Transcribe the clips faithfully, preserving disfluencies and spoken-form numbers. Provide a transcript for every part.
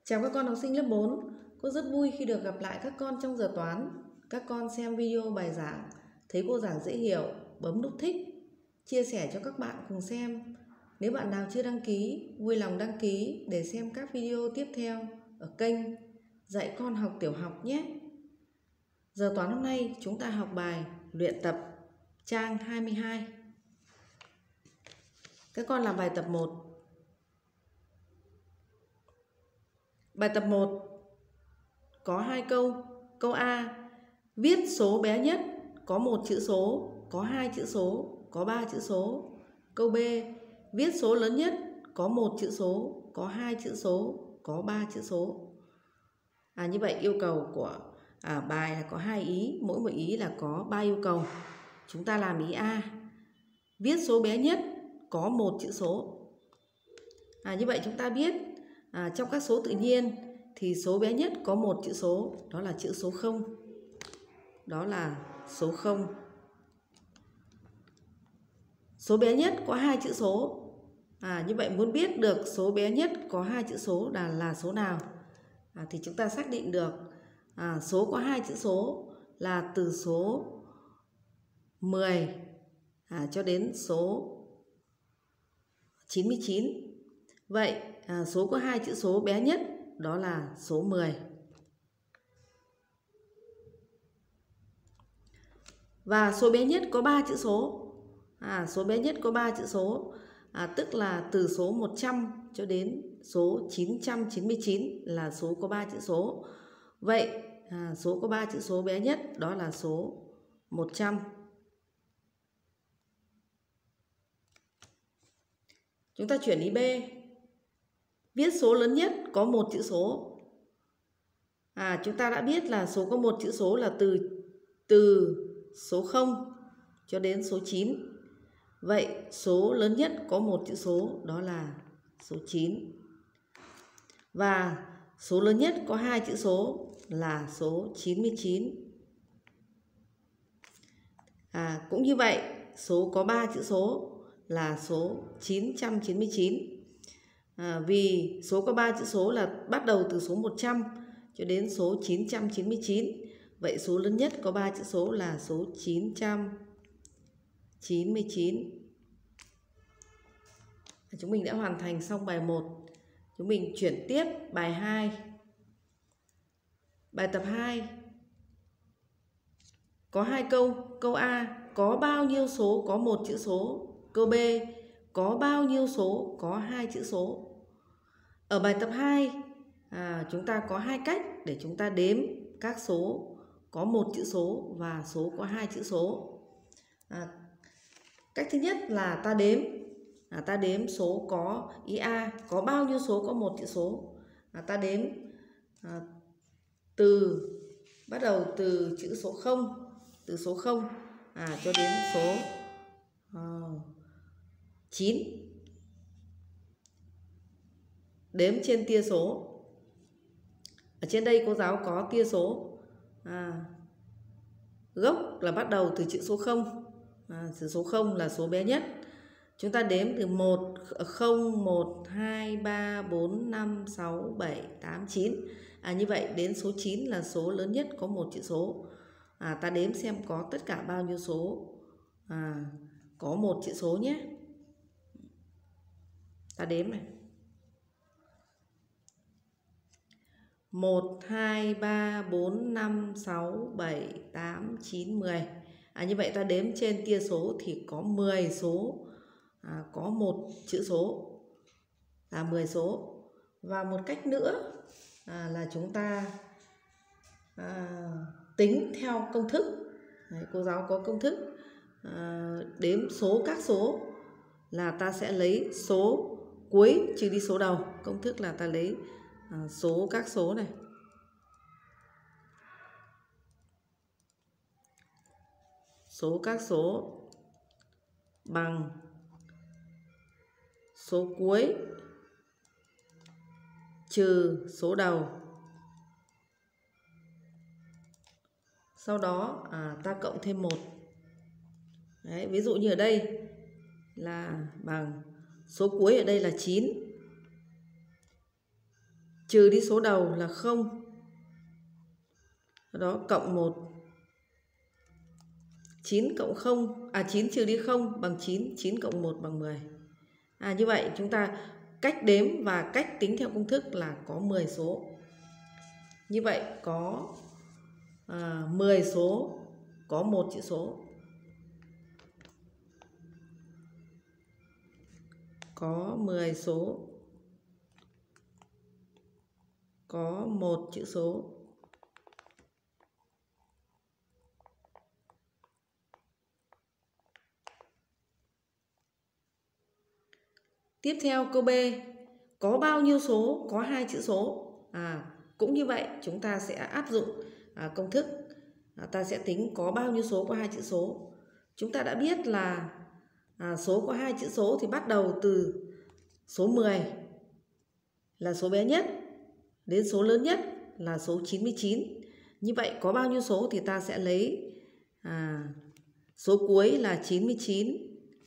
Chào các con học sinh lớp bốn. Cô rất vui khi được gặp lại các con trong giờ toán. Các con xem video bài giảng, thấy cô giảng dễ hiểu, bấm nút thích, chia sẻ cho các bạn cùng xem. Nếu bạn nào chưa đăng ký, vui lòng đăng ký để xem các video tiếp theo ở kênh Dạy Con Học Tiểu Học nhé. Giờ toán hôm nay chúng ta học bài luyện tập trang hai mươi hai. Các con làm bài tập một. Bài tập một có hai câu. Câu A: viết số bé nhất có một chữ số, có hai chữ số, có ba chữ số. Câu B: viết số lớn nhất có một chữ số, có hai chữ số, có ba chữ số. À, như vậy yêu cầu của à, bài là có hai ý, mỗi một ý là có ba yêu cầu. Chúng ta làm ý A: viết số bé nhất có một chữ số. À, như vậy chúng ta biết à, trong các số tự nhiên thì số bé nhất có một chữ số, đó là chữ số không. Đó là số không. Số bé nhất có hai chữ số. À, như vậy muốn biết được số bé nhất có hai chữ số là là số nào? À, thì chúng ta xác định được à, số có hai chữ số là từ số mười à, cho đến số chín mươi chín. Vậy à, số có hai chữ số bé nhất đó là số mười. Và số bé nhất có ba chữ số. À, số bé nhất có ba chữ số, à, tức là từ số một trăm cho đến số chín trăm chín mươi chín là số có ba chữ số. Vậy à, số có ba chữ số bé nhất đó là số một trăm. Chúng ta chuyển ý B. Viết số lớn nhất có một chữ số. À, chúng ta đã biết là số có một chữ số là từ từ số không cho đến số chín. Vậy số lớn nhất có một chữ số đó là số chín. Và số lớn nhất có hai chữ số là số chín mươi chín. À, cũng như vậy, số có ba chữ số là số chín trăm chín mươi chín. À, vì số có ba chữ số là bắt đầu từ số một trăm cho đến số chín trăm chín mươi chín. Vậy số lớn nhất có ba chữ số là số chín trăm chín mươi chín. Chúng mình đã hoàn thành xong bài một. Chúng mình chuyển tiếp bài hai. Bài tập hai có hai câu. Câu A: có bao nhiêu số có một chữ số? Câu B: có bao nhiêu số có hai chữ số? Ở bài tập hai à, chúng ta có hai cách để chúng ta đếm các số có một chữ số và số có hai chữ số. À, cách thứ nhất là ta đếm à, ta đếm số có ý A: có bao nhiêu số có một chữ số? À, ta đếm à, từ bắt đầu từ chữ số không, từ số không à, cho đến số uh, chín. Đếm trên tia số. Ở trên đây cô giáo có tia số. À, gốc là bắt đầu từ chữ số không. À, chữ số không là số bé nhất. Chúng ta đếm từ một, không, một, hai, ba, bốn, năm, sáu, bảy, tám, chín. À, như vậy đến số chín là số lớn nhất có một chữ số. À, ta đếm xem có tất cả bao nhiêu số à, có một chữ số nhé. Ta đếm này. một, hai, ba, bốn, năm, sáu, bảy, tám, chín, mười. À, như vậy ta đếm trên tia số thì có mười số à, có một chữ số là mười số. Và một cách nữa à, là chúng ta à, tính theo công thức. Đấy, cô giáo có công thức à, đếm số các số là ta sẽ lấy số cuối trừ đi số đầu. Công thức là ta lấy à, số các số này. Số các số bằng số cuối trừ số đầu. Sau đó à, ta cộng thêm một. Đấy, ví dụ như ở đây là bằng số cuối ở đây là chín. trừ đi số đầu là không, đó cộng một. chín cộng không, à chín trừ đi không bằng chín, chín cộng một bằng mười. À, như vậy chúng ta cách đếm và cách tính theo công thức là có mười số. Như vậy có à, mười số có một chữ số. Có mười số có một chữ số. Tiếp theo câu B, có bao nhiêu số có hai chữ số? À, cũng như vậy chúng ta sẽ áp dụng à, công thức. À, ta sẽ tính có bao nhiêu số có hai chữ số. Chúng ta đã biết là à, số có hai chữ số thì bắt đầu từ số mười là số bé nhất đến số lớn nhất là số chín mươi chín. Như vậy có bao nhiêu số thì ta sẽ lấy à, số cuối là chín mươi chín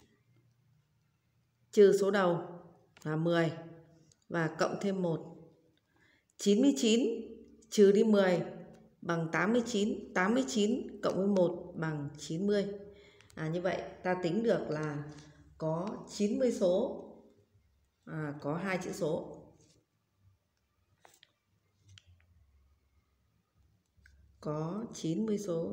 trừ số đầu là mười và cộng thêm một. chín mươi chín trừ đi mười bằng tám mươi chín. tám mươi chín cộng với một bằng chín mươi. À, như vậy ta tính được là có chín mươi số à, có hai chữ số. Có chín mươi số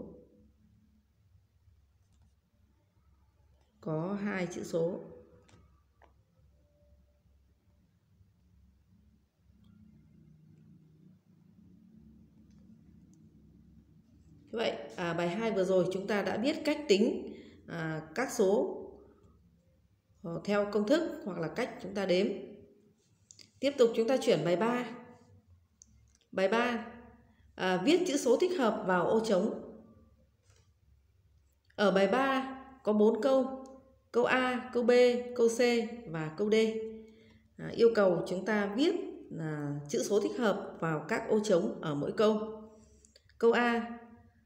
có hai chữ số. Như vậy à, bài hai vừa rồi chúng ta đã biết cách tính à, các số theo công thức hoặc là cách chúng ta đếm. Tiếp tục chúng ta chuyển bài ba. Bài ba, à, viết chữ số thích hợp vào ô trống. Ở bài ba có bốn câu, câu A, câu B, câu C và câu D. À, yêu cầu chúng ta viết à, chữ số thích hợp vào các ô trống ở mỗi câu. Câu A,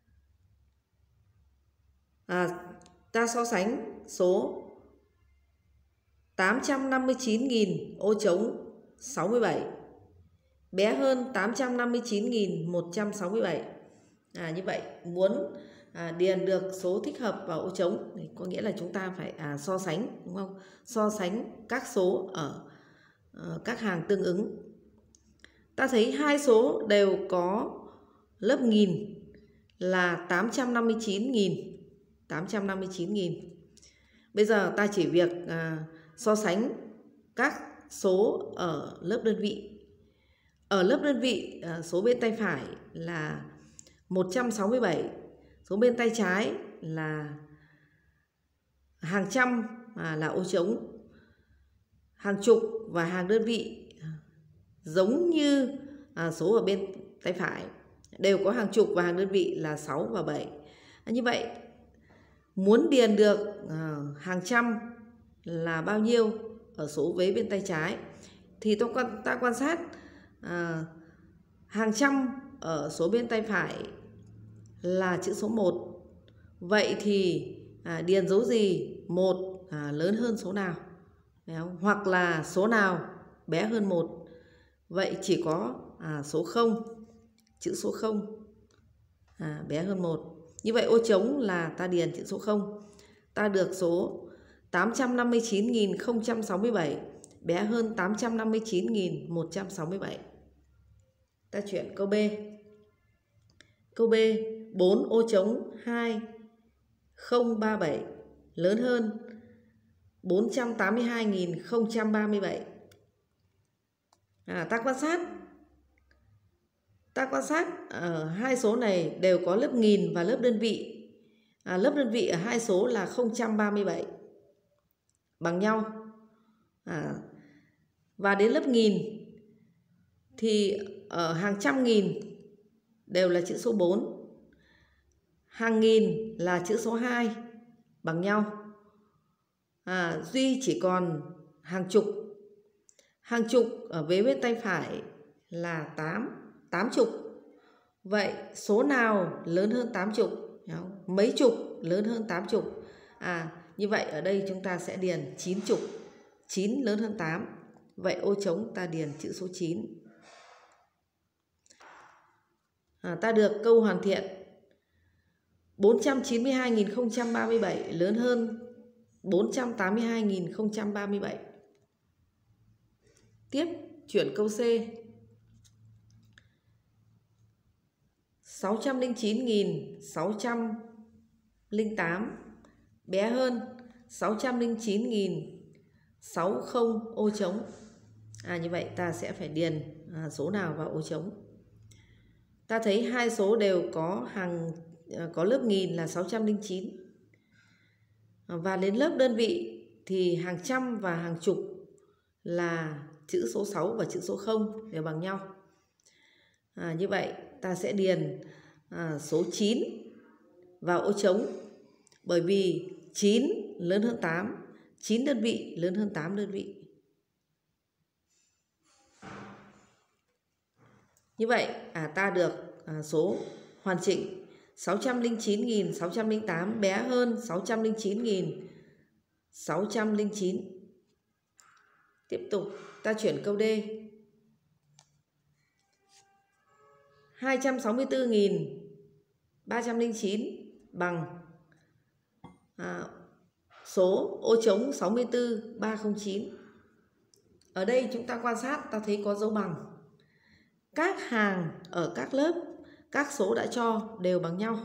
à, ta so sánh số tám trăm năm mươi chín nghìn ô trống sáu mươi bảy bé hơn tám trăm năm mươi chín nghìn một trăm sáu mươi bảy. À, như vậy muốn à, điền được số thích hợp vào ô trống thì có nghĩa là chúng ta phải à, so sánh, đúng không? So sánh các số ở uh, các hàng tương ứng. Ta thấy hai số đều có lớp nghìn là tám trăm năm mươi chín nghìn. tám trăm năm mươi chín nghìn. Bây giờ ta chỉ việc à, so sánh các số ở lớp đơn vị. Ở lớp đơn vị à, số bên tay phải là một trăm sáu mươi bảy, số bên tay trái là hàng trăm à, là ô trống. Hàng chục và hàng đơn vị giống như à, số ở bên tay phải đều có hàng chục và hàng đơn vị là sáu và bảy. À, như vậy muốn điền được à, hàng trăm là bao nhiêu ở số vế bên tay trái thì ta quan, ta quan sát à, hàng trăm ở số bên tay phải là chữ số một. Vậy thì à, điền dấu gì? một à, lớn hơn số nào? Hoặc là số nào bé hơn một? Vậy chỉ có à, số không, chữ số không à, bé hơn một. Như vậy ô trống là ta điền chữ số không. Ta được số tám trăm năm mươi chín nghìn không trăm sáu mươi bảy bé hơn tám trăm năm mươi chín nghìn một trăm sáu mươi bảy. Ta chuyển câu B. Câu B, bốn ô trống hai không ba bảy lớn hơn bốn trăm tám mươi hai nghìn không trăm ba mươi bảy. À, ta quan sát ta quan sát ở hai số này đều có lớp nghìn và lớp đơn vị. À, lớp đơn vị ở hai số là không trăm ba mươi bảy bằng nhau. À, và đến lớp nghìn thì ở hàng trăm nghìn đều là chữ số bốn, hàng nghìn là chữ số hai bằng nhau. À, duy chỉ còn hàng chục. Hàng chục ở vế bên tay phải là tám, tám chục. Vậy số nào lớn hơn tám chục? Mấy chục lớn hơn tám chục? À, như vậy ở đây chúng ta sẽ điền chín chục. chín lớn hơn tám. Vậy ô trống ta điền chữ số chín. À, ta được câu hoàn thiện bốn trăm chín mươi hai nghìn không trăm ba mươi bảy lớn hơn bốn trăm tám mươi hai nghìn không trăm ba mươi bảy. Tiếp, chuyển câu C. sáu trăm lẻ chín nghìn sáu trăm lẻ tám bé hơn sáu trăm lẻ chín nghìn sáu mươi ô trống. À, như vậy ta sẽ phải điền à, số nào vào ô trống. Ta thấy hai số đều có hàng có lớp nghìn là sáu trăm lẻ chín. Và đến lớp đơn vị thì hàng trăm và hàng chục là chữ số sáu và chữ số không đều bằng nhau. À, như vậy ta sẽ điền à, số chín vào ô trống, bởi vì chín lớn hơn tám, chín đơn vị lớn hơn tám đơn vị. Như vậy à, ta được à, số hoàn chỉnh sáu trăm lẻ chín nghìn sáu trăm lẻ tám bé hơn sáu trăm lẻ chín nghìn sáu trăm lẻ chín. Tiếp tục ta chuyển câu D. hai trăm sáu mươi tư nghìn ba trăm lẻ chín bằng à, số ô trống sáu mươi tư nghìn ba trăm lẻ chín. Ở đây chúng ta quan sát ta thấy có dấu bằng. Các hàng ở các lớp, các số đã cho đều bằng nhau.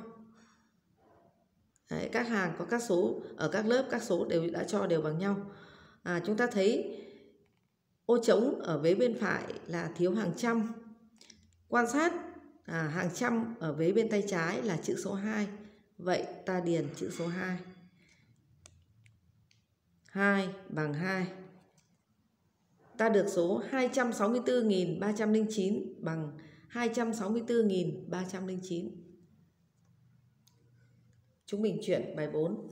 Đấy, các hàng có các số ở các lớp, các số đều đã cho đều bằng nhau. À, chúng ta thấy ô trống ở vế bên phải là thiếu hàng trăm. Quan sát à, hàng trăm ở vế bên tay trái là chữ số hai. Vậy ta điền chữ số hai. hai bằng hai. Ta được số hai trăm sáu mươi tư nghìn ba trăm lẻ chín bằng hai trăm sáu mươi tư nghìn ba trăm lẻ chín. Chúng mình chuyển bài bốn.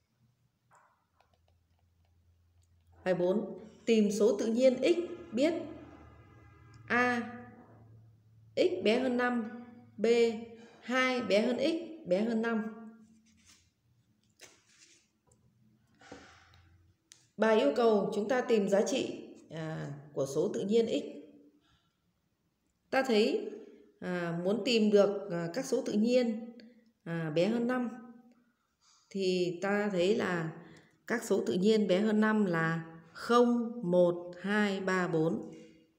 Bài bốn. Tìm số tự nhiên x biết A. X bé hơn năm. B. hai bé hơn x bé hơn năm. Bài yêu cầu chúng ta tìm giá trị à, của số tự nhiên x. Ta thấy à, muốn tìm được à, các số tự nhiên à, bé hơn năm thì ta thấy là các số tự nhiên bé hơn năm là không, một, hai, ba, bốn.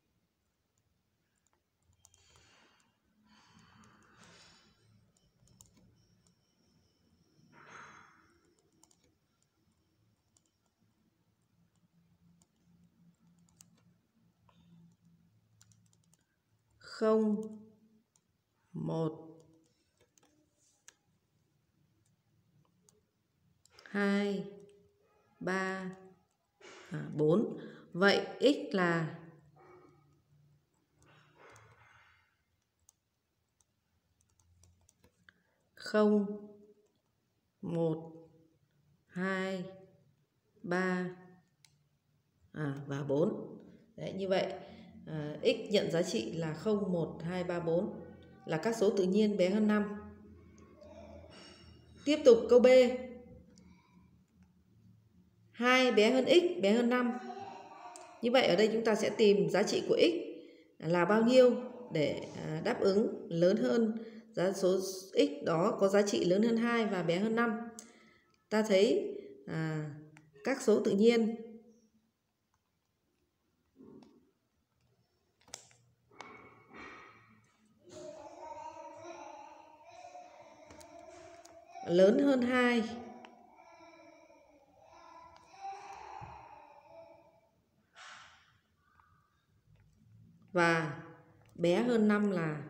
Không, một, hai, ba, bốn. Vậy x là không, một, hai, ba à, và bốn. Đấy, như vậy à, x nhận giá trị là không, một, hai, ba, bốn là các số tự nhiên bé hơn năm. Tiếp tục câu B. hai bé hơn x bé hơn năm. Như vậy ở đây chúng ta sẽ tìm giá trị của x là bao nhiêu để đáp ứng lớn hơn giá số x đó có giá trị lớn hơn hai và bé hơn năm. Ta thấy à, các số tự nhiên lớn hơn hai và bé hơn năm là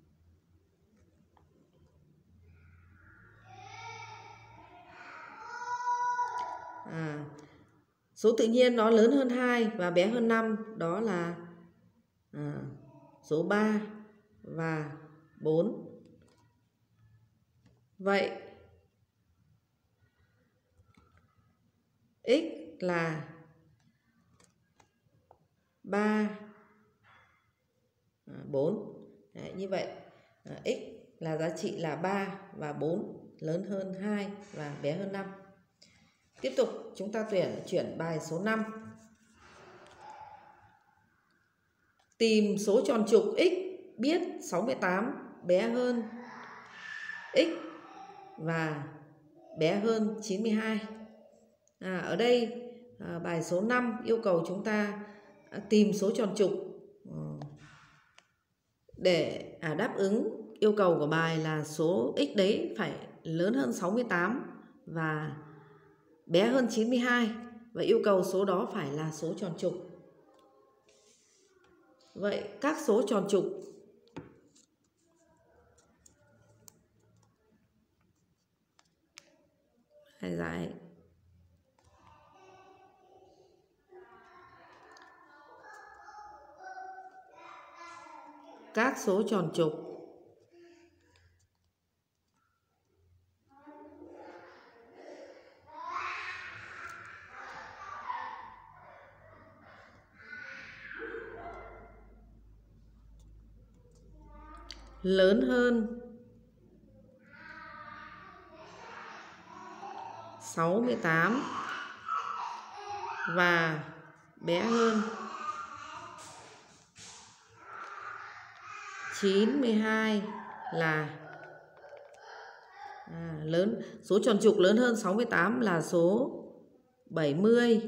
à, số tự nhiên nó lớn hơn hai và bé hơn năm, đó là à, số ba và bốn. Vậy x là ba, bốn. Đấy, như vậy à, x là giá trị là ba và bốn, lớn hơn hai và bé hơn năm. Tiếp tục chúng ta tuyển chuyển bài số năm. Tìm số tròn trục x biết sáu mươi tám bé hơn x và bé hơn chín mươi hai. À, ở đây à, bài số năm yêu cầu chúng ta tìm số tròn trục để à, đáp ứng yêu cầu của bài là số x đấy phải lớn hơn sáu mươi tám và bé hơn chín mươi hai, và yêu cầu số đó phải là số tròn trục. Vậy các số tròn trục hay giải các số tròn trục lớn hơn sáu mươi tám và bé hơn chín mươi hai là à, lớn số tròn trục lớn hơn sáu mươi tám là số bảy mươi,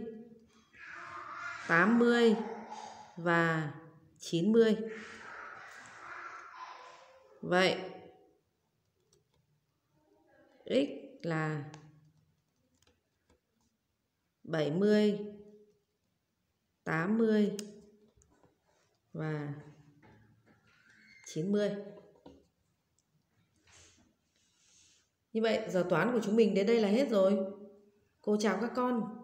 tám mươi và chín mươi. Vậy x là bảy mươi, tám mươi và chín mươi. Như vậy giờ toán của chúng mình đến đây là hết rồi. Cô chào các con.